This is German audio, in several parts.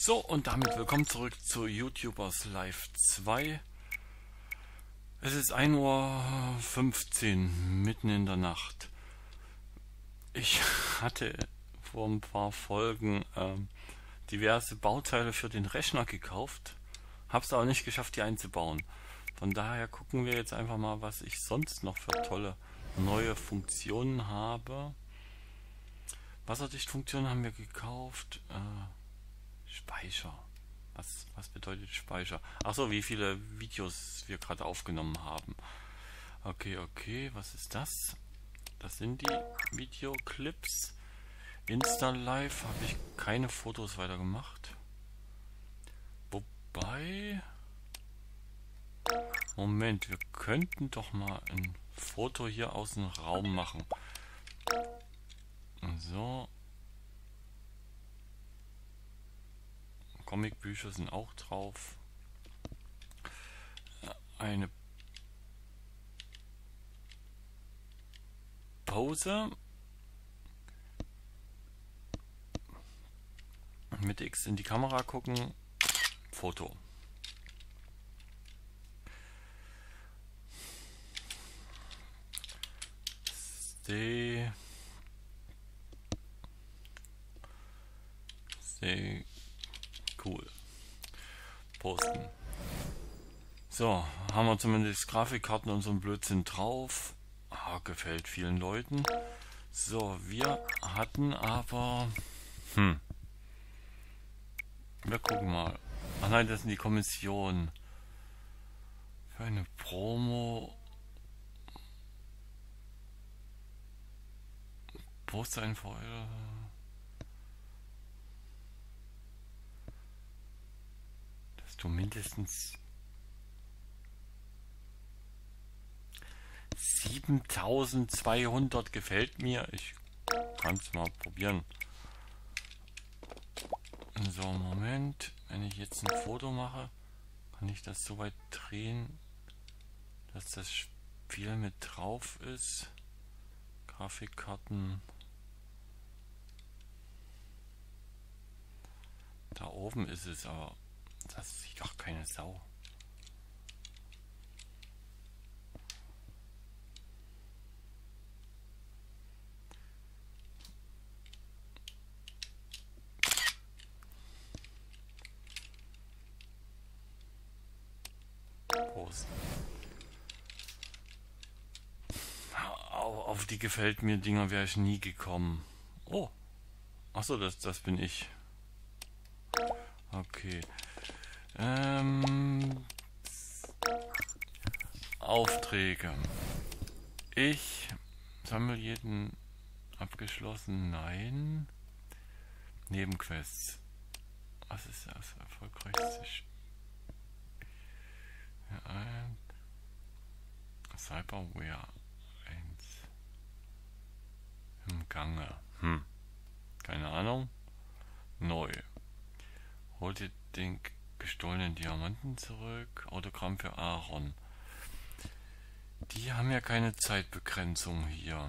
So, und damit willkommen zurück zu YouTubers Live 2. Es ist 1:15 Uhr, mitten in der Nacht. Ich hatte vor ein paar Folgen diverse Bauteile für den Rechner gekauft, habe es aber nicht geschafft, die einzubauen. Von daher gucken wir jetzt einfach mal, was ich sonst noch für tolle neue Funktionen habe. Wasserdichtfunktion haben wir gekauft. Speicher. Was bedeutet Speicher? Achso, wie viele Videos wir gerade aufgenommen haben. Okay, was ist das? Das sind die Videoclips. Insta Live habe ich keine Fotos weiter gemacht. Wobei... Moment, wir könnten doch mal ein Foto hier aus dem Raum machen. So. Comicbücher sind auch drauf. Eine Pose mit X in die Kamera gucken. Foto. Sehr cool. Posten. So, haben wir zumindest Grafikkarten und so ein Blödsinn drauf. Gefällt vielen Leuten. So, wir hatten aber... Wir gucken mal. Ach nein, das sind die Kommission. Für eine Promo... Poster in VR... Dass du mindestens 7200 gefällt mir. Ich kann es mal probieren. So, Moment. Wenn ich jetzt ein Foto mache, kann ich das so weit drehen, dass das Spiel mit drauf ist. Grafikkarten. Da oben ist es, aber das sieht doch keine Sau. Prost. Auf die gefällt mir Dinger wäre ich nie gekommen. Oh. Achso, das bin ich. Okay. Aufträge. Ich sammle jeden abgeschlossen. Nein. Nebenquests. Was ist das erfolgreichste Spiel? Cyberware 1 im Gange. Keine Ahnung. Neu. Holt ihr den gestohlenen Diamanten zurück. Autogramm für Aaron. Die haben ja keine Zeitbegrenzung hier.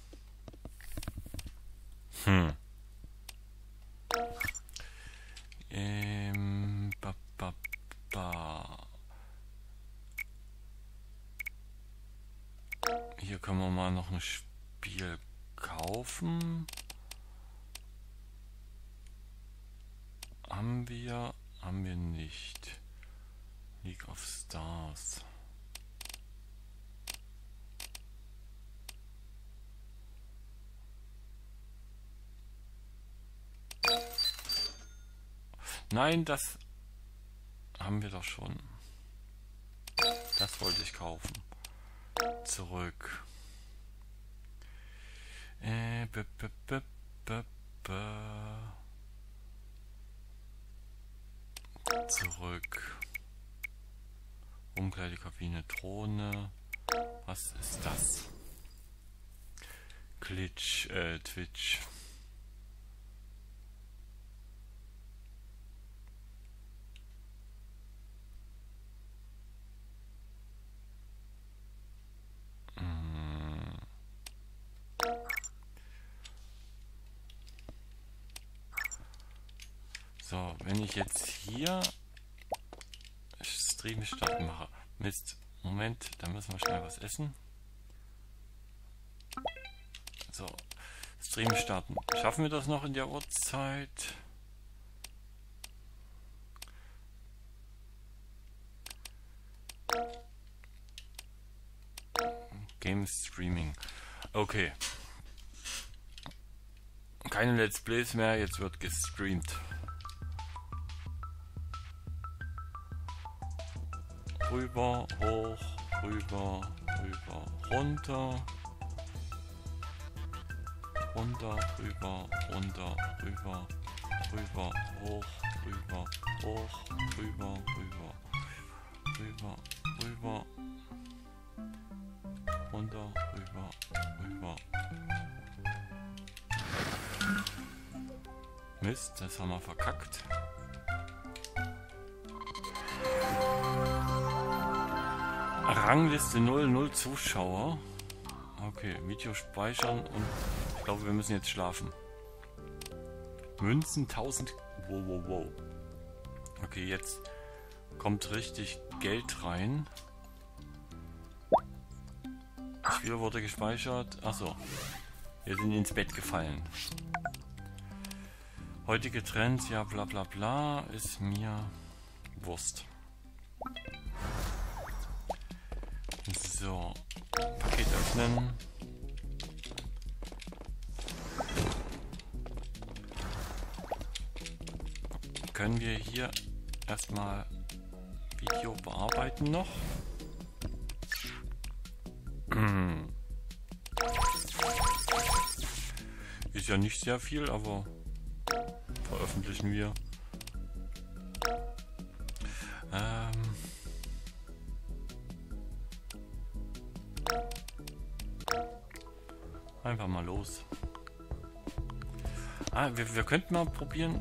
Hier können wir mal noch ein Spiel kaufen. Haben wir nicht. League of Stars. Nein, das haben wir doch schon. Das wollte ich kaufen. Zurück. Zurück. Umkleidekabine, Drohne. Was ist das? Glitch, Twitch. So, wenn ich jetzt hier Stream starten mache. Mist. Moment, da müssen wir schnell was essen. So, Stream starten. Schaffen wir das noch in der Uhrzeit? Game Streaming. Okay. Keine Let's Plays mehr, jetzt wird gestreamt. Rüber, hoch, rüber, rüber, runter. Runter, rüber, runter, rüber, rüber, hoch, rüber, hoch, rüber, rüber, rüber, rüber, runter, rüber, rüber. Mist, das haben wir verkackt. Rangliste 0 Zuschauer. Okay, Video speichern und ich glaube, wir müssen jetzt schlafen. Münzen 1000. Wow, wow, wow. Okay, jetzt kommt richtig Geld rein. Das Spiel wurde gespeichert. Achso, wir sind ins Bett gefallen. Heutige Trends, ja bla bla bla, ist mir Wurst. So, Paket öffnen. Können wir hier erstmal Video bearbeiten noch? Ist ja nicht sehr viel, aber veröffentlichen wir. Einfach mal los. Wir könnten mal probieren.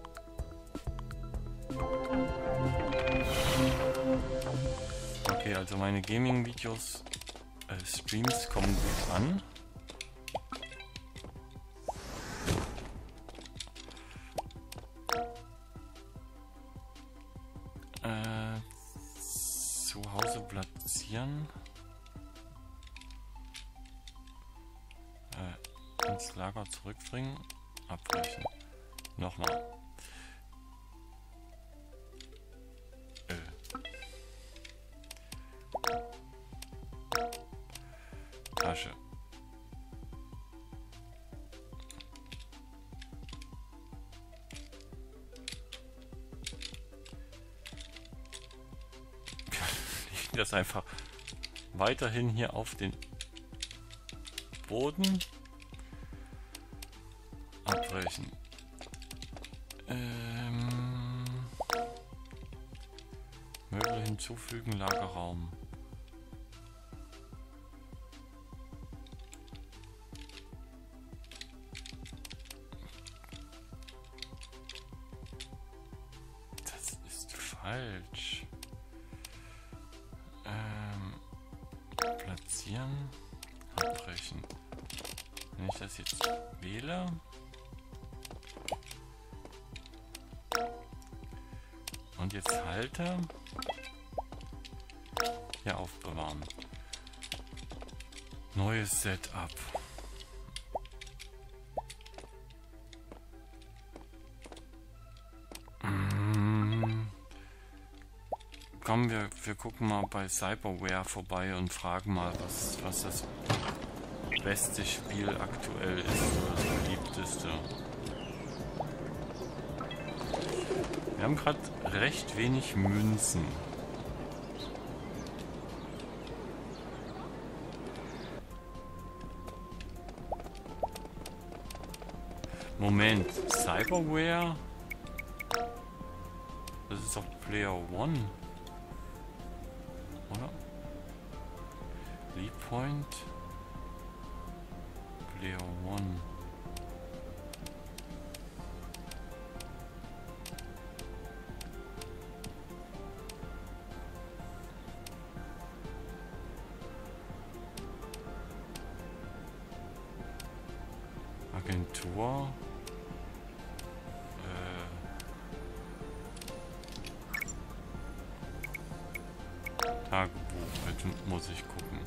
Okay, also meine Gaming-Videos, Streams kommen gut an. Zu Hause platzieren. Ins Lager zurückbringen. Abbrechen. Nochmal. Tasche. Wir legen das einfach weiterhin hier auf den Boden. Abbrechen. Möbel hinzufügen, Lagerraum. Das ist falsch. Platzieren, abbrechen. Wenn ich das jetzt wähle, und jetzt halte, hier aufbewahren. Neues Setup. Komm, wir gucken mal bei Cyberware vorbei und fragen mal, was das beste Spiel aktuell ist, oder das beliebteste. Wir haben gerade recht wenig Münzen. Moment, Cyberware? Das ist doch Player One. Oder? Lead Point. Player One. Agentur. Tagebuch, jetzt muss ich gucken.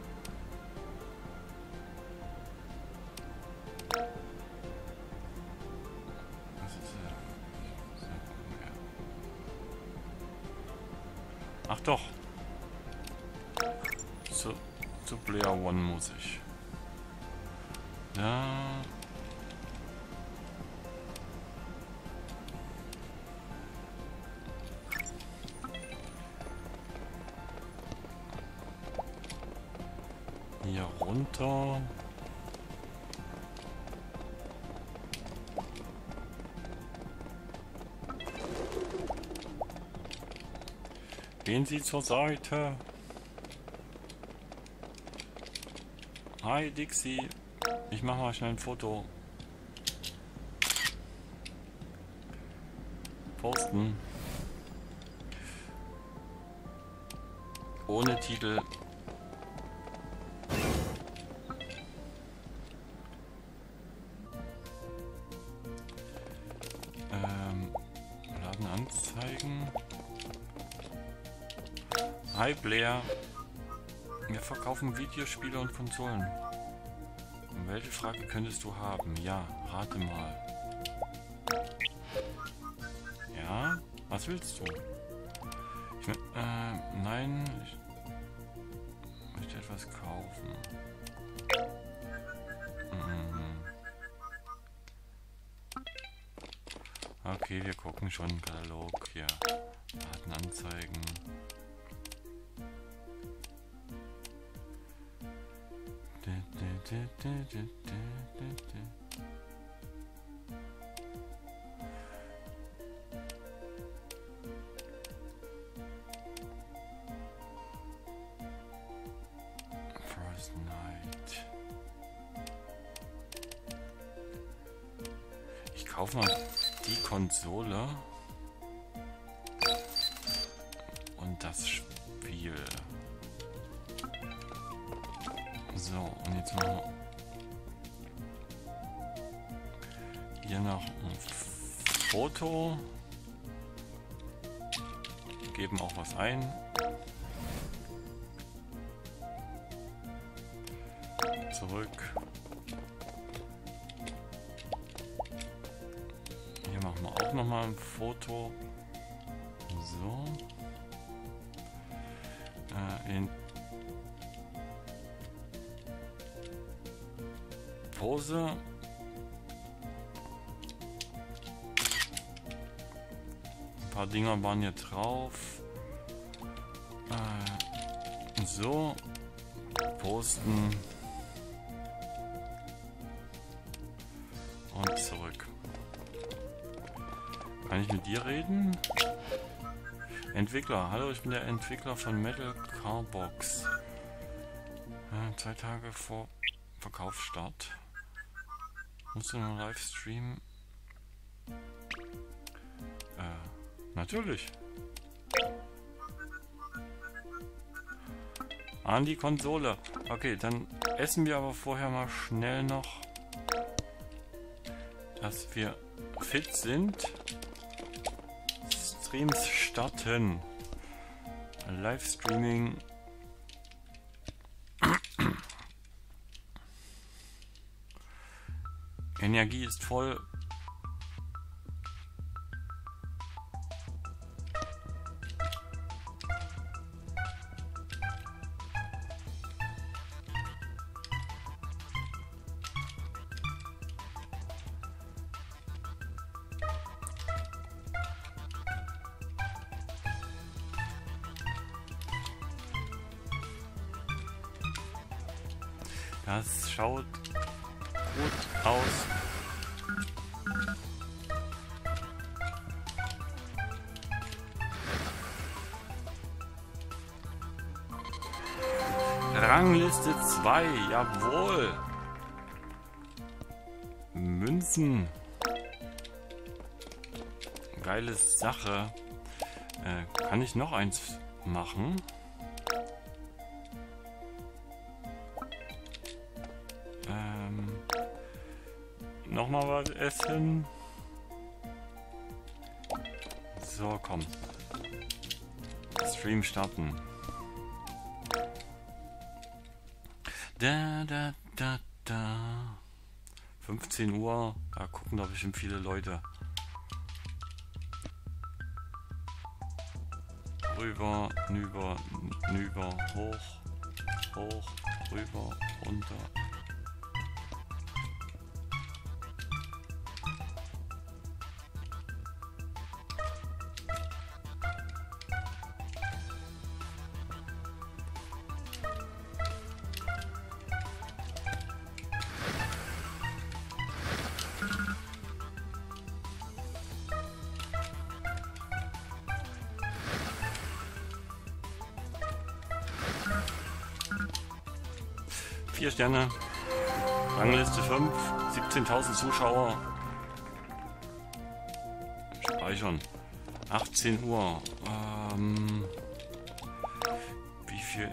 Was ist das? Ach doch. Zu Player One muss ich. Ja. Hier runter. Gehen Sie zur Seite. Hi Dixie. Ich mache mal schnell ein Foto. Posten. Ohne Titel. Laden anzeigen. Hi Blair. Wir verkaufen Videospiele und Konsolen. Welche Frage könntest du haben? Ja, rate mal. Ja? Was willst du? Nein. Ich möchte etwas kaufen. Okay, wir gucken schon im Katalog hier. Daten anzeigen. First Night. Ich kaufe mal die Konsole und das Spiel. So, und jetzt machen wir hier noch ein Foto. Geben auch was ein. Zurück. Hier machen wir auch noch mal ein Foto. So. In Pose. Ein paar Dinger waren hier drauf. So. Posten. Und zurück. Kann ich mit dir reden? Entwickler. Hallo, ich bin der Entwickler von Metal Carbox. 2 Tage vor Verkaufsstart. Musst du nur live streamen? Natürlich. An die Konsole. Okay, dann essen wir aber vorher mal schnell noch, dass wir fit sind. Streams starten. Livestreaming. Energie ist voll. Das schaut gut aus. Rangliste 2, jawohl. Münzen. Geile Sache. Kann ich noch eins machen? Nochmal was essen. So, komm. Stream starten. Da. 15 Uhr, da gucken da bestimmt viele Leute. Rüber, nüber, hoch, rüber, runter. Vier Sterne, Rangliste 5, 17.000 Zuschauer. Speichern. 18 Uhr. Wie viel?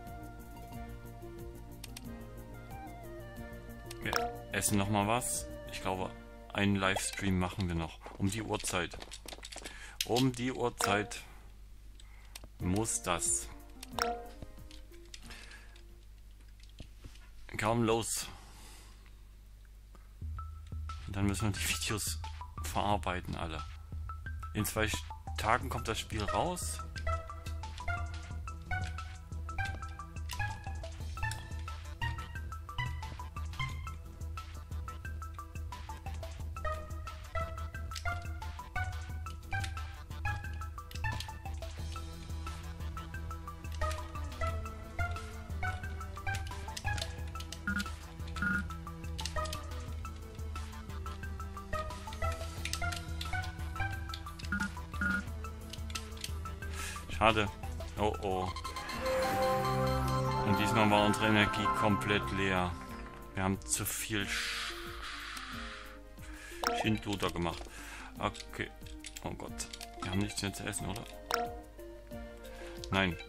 Wir essen noch mal was. Ich glaube, einen Livestream machen wir noch. Um die Uhrzeit. Um die Uhrzeit muss das. Kaum los. Und dann müssen wir die Videos verarbeiten alle. In 2 Tagen kommt das Spiel raus. Schade. Oh oh. Und diesmal war unsere Energie komplett leer. Wir haben zu viel Schindluder gemacht. Okay. Oh Gott. Wir haben nichts mehr zu essen, oder? Nein.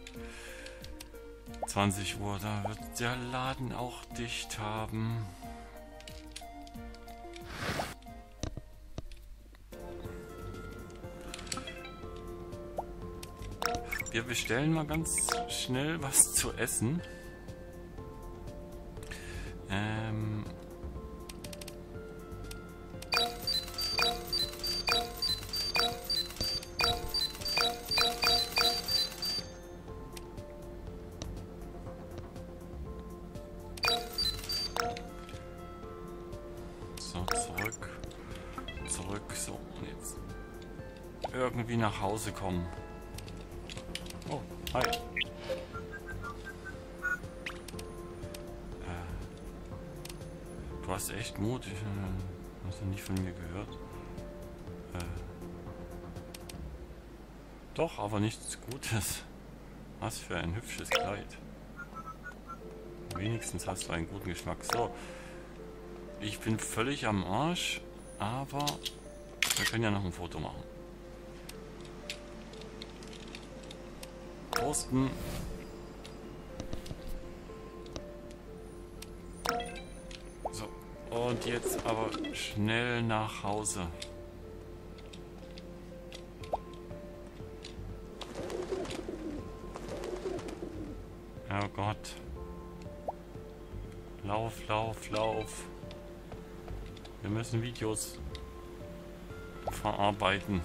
20 Uhr, da wird der Laden auch dicht haben. Wir bestellen mal ganz schnell was zu essen. So, zurück, so, und jetzt irgendwie nach Hause kommen. Oh, hi. Du hast echt Mut. Hast du nicht von mir gehört? Doch, aber nichts Gutes. Was für ein hübsches Kleid. Wenigstens hast du einen guten Geschmack. So. Ich bin völlig am Arsch, aber wir können ja noch ein Foto machen. Posten. So, und jetzt aber schnell nach Hause. Oh Gott. Lauf. Wir müssen Videos verarbeiten.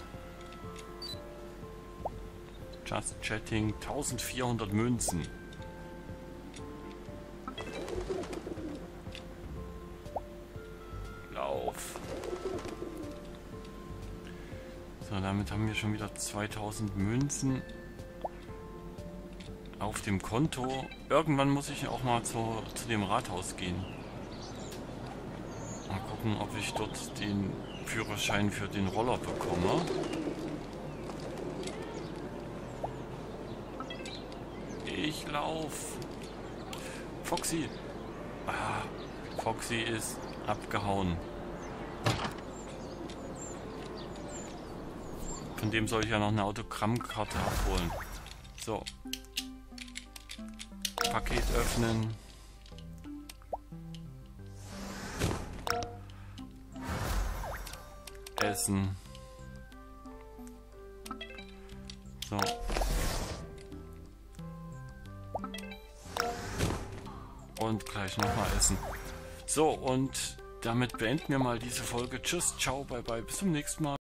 Just Chatting, 1400 Münzen. Lauf. So, damit haben wir schon wieder 2000 Münzen auf dem Konto. Irgendwann muss ich auch mal zu dem Rathaus gehen. Mal gucken, ob ich dort den Führerschein für den Roller bekomme. Ich lauf. Foxy. Ah, Foxy ist abgehauen. Von dem soll ich ja noch eine Autogrammkarte abholen. So. Paket öffnen. Essen. So. und gleich nochmal essen. So, und damit beenden wir mal diese Folge. Tschüss, ciao, bye bye, bis zum nächsten Mal.